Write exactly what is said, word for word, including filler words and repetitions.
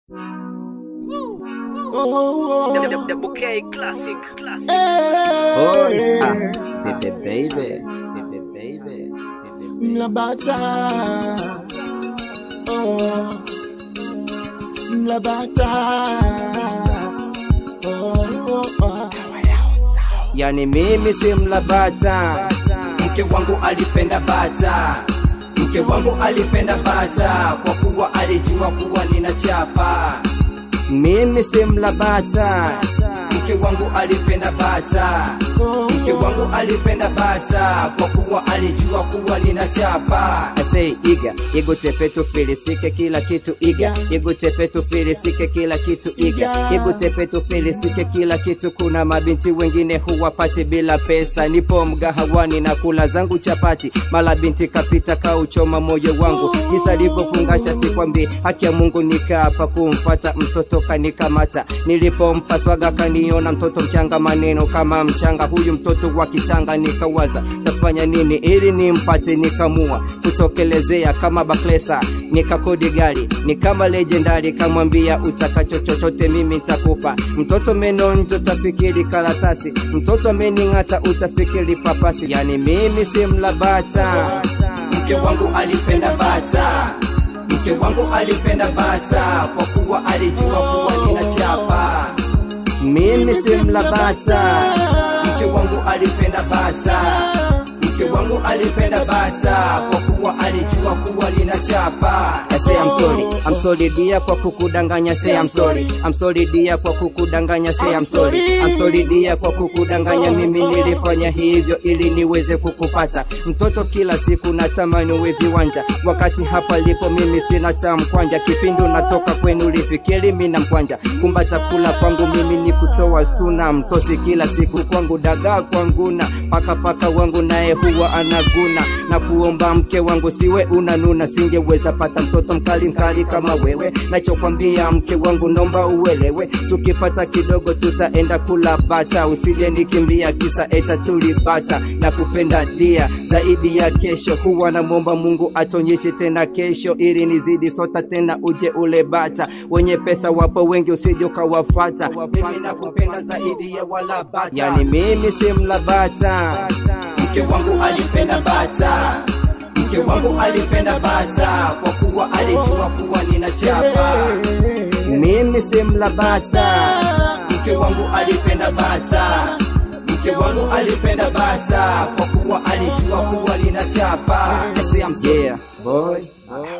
The, the, the bouquet classic, classic. Oh, ah, baby, baby, baby, baby, baby. Mlabata, oh, Mlabata, oh, oh. Yani mimi si mlabata, mke wangu alipenda bata, mke wangu alipenda bata, kwa kuwa alijua kuwa nina chapa. Mimi si mlabata, mke wangu alipenda bata, mke wangu alipenda bata, kwa kuwa alijua kuwa nina chapa. I say iga, ego tepe tu filisike kila kitu iga, ego tepe tu filisike kila kitu iga, ego tepe tu filisike kila kitu. Kuna mabinti wengine huwapati bila pesa, nipo mgahawani na kula zangu chapati, mala binti kapita kauchoma moyo wangu, kisa livyofungasha sikwambi, haki ya Mungu nikaapa kumfata mtoto kanikamata, nilipompa swaga kaniona mtoto mchanga, maneno kama mchanga, huyu mtoto wa kitanga. Nikawaza tafanya nini ili nimpate, nikamua kutokelezea kama baklesa, nikakodi gari ni kama legendary, kamwambia utakacho chochote mimi nitakupa. Mtoto menonjo utafikiri karatasi, mtoto ameningata utafikiri papasi. Yani mimi si mlabata, mke wangu alipenda bata, mke wangu alipenda bata, kwa kuwa alijua kuwa nina chapa. Mimi si mlabata, mke wangu alipenda bata, mke wangu alipenda bata, kwa kuwa alijua kuwa nina chapa. I say I'm sorry, I'm sorry dia kwa kukudanganya. Say I'm sorry, I'm sorry dia kwa kukudanganya. Say I'm sorry, I'm sorry dia kwa kukudanganya. Mimi nilifanya hivyo ili niweze kukupata mtoto. Kila siku natamani uwe viwanja, wakati hapa lipo mimi sina tamkwanja. Kipindi natoka kwenu ulifikiri mimi na mkwanja, kumbata kula kwangu mimi ni kutoa suna. Msosi kila siku kwangu, dagaa kwangu na paka paka wangu naye huwa anaguna. Na kuomba mke wangu siwe unanuna, singeweza pata mtoto mkali mkali kama wewe. Nachokwambia mke wangu nomba uelewe, tukipata kidogo tutaenda kula bata, usije nikimbia kisa eta tulibata. Na kupenda dia zaidi ya kesho, huwa na muomba Mungu atonyeshe tena kesho, ili nizidi sota tena uje ule bata. Wenye pesa wapo wengi usije ukawafata, mimi nakupenda zaidi ya wala bata. Yani mimi si mlabata, mke wangu alipenda bata, mke wangu alipenda bata, kwa kuwa alijua kuwa nina chapa. Mimi si mlabata, mke wangu alipenda bata, mke wangu alipenda bata, kwa kuwa alijua kuwa nina chapa. I say I'm yeah boy.